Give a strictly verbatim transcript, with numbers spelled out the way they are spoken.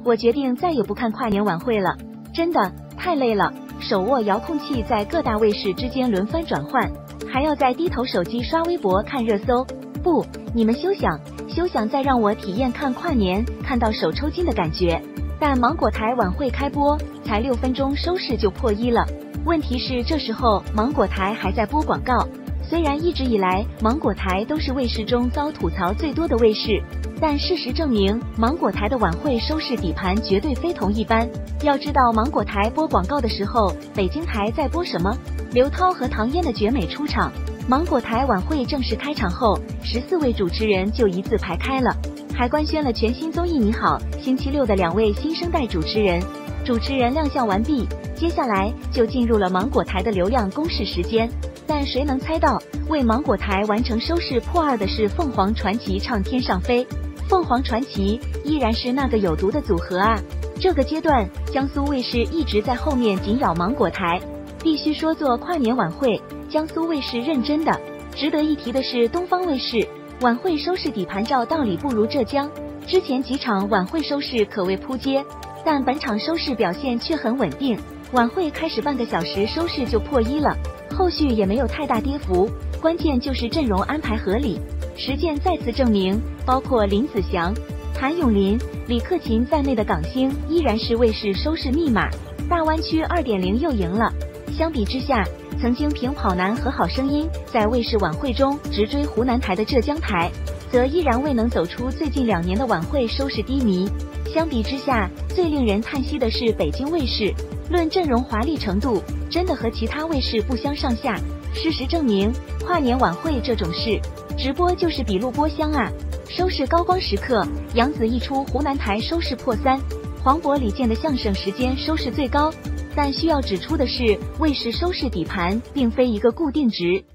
我决定再也不看跨年晚会了，真的太累了，手握遥控器在各大卫视之间轮番转换，还要再低头手机刷微博看热搜。不，你们休想，休想再让我体验看跨年看到手抽筋的感觉。但芒果台晚会开播才六分钟，收视就破亿了。问题是这时候芒果台还在播广告。虽然一直以来芒果台都是卫视中遭吐槽最多的卫视，但事实证明芒果台的晚会收视底盘绝对非同一般。要知道芒果台播广告的时候，北京台在播什么？刘涛和唐嫣的绝美出场。芒果台晚会正式开场后，十四位主持人就一字排开了，还官宣了全新综艺《你好星期六》的两位新生代主持人。主持人亮相完毕，接下来就进入了芒果台的流量公示时间。但谁能猜到，为芒果台完成收视破二的是凤凰传奇唱天上飞。凤凰传奇依然是那个有毒的组合啊！这个阶段，江苏卫视一直在后面紧咬芒果台。必须说，做跨年晚会，江苏卫视认真的。值得一提的是，东方卫视晚会收视底盘照道理不如浙江，之前几场晚会收视可谓扑街，但本场收视表现却很稳定。晚会开始半个小时，收视就破一了。后续也没有太大跌幅，关键就是阵容安排合理。实践再次证明，包括林子祥、谭咏麟、李克勤在内的港星依然是卫视收视密码。大湾区 二点零 又赢了。相比之下，曾经凭跑男和好声音在卫视晚会中直追湖南台的浙江台，则依然未能走出最近两年的晚会收视低迷。相比之下，最令人叹息的是北京卫视，论阵容华丽程度，真的和其他卫视不相上下。事实证明，跨年晚会这种事，直播就是比录播香啊！收视高光时刻，杨紫一出湖南台收视破三，黄渤、李健的相声时间收视最高。但需要指出的是，卫视收视底盘并非一个固定值。